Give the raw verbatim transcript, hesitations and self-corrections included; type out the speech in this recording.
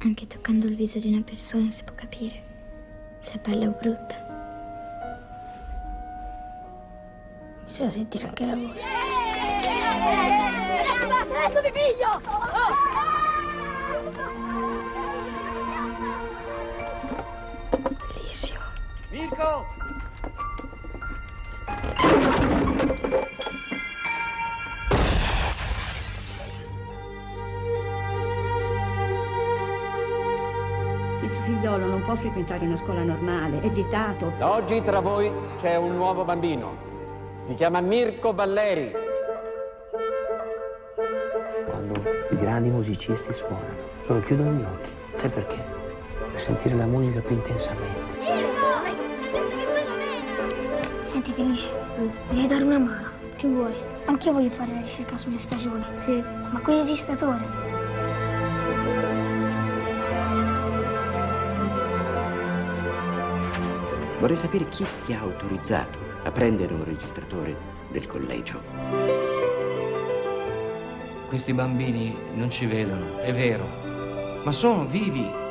Anche toccando il viso di una persona si può capire se è bella o brutta. Bisogna sentire anche la voce. Adesso basta, adesso mi piglio! Bellissimo. Mirko! Il suo figliolo non può frequentare una scuola normale, è vietato. Da oggi tra voi c'è un nuovo bambino. Si chiama Mirko Balleri. Quando i grandi musicisti suonano, loro chiudono gli occhi. Sai perché? Per sentire la musica più intensamente. Mirko! Hai detto che poi non era! Senti Felice, mi devi dare una mano. Che vuoi? Anch'io voglio fare la ricerca sulle stagioni. Sì. Ma con il registratore. Vorrei sapere chi ti ha autorizzato a prendere un registratore del collegio. Questi bambini non ci vedono, è vero, ma sono vivi.